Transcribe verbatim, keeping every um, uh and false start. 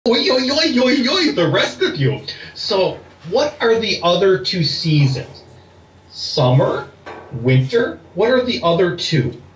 Oi, oi, oi, oi, oi, the rest of you. So, what are the other two seasons? Summer, winter. What are the other two?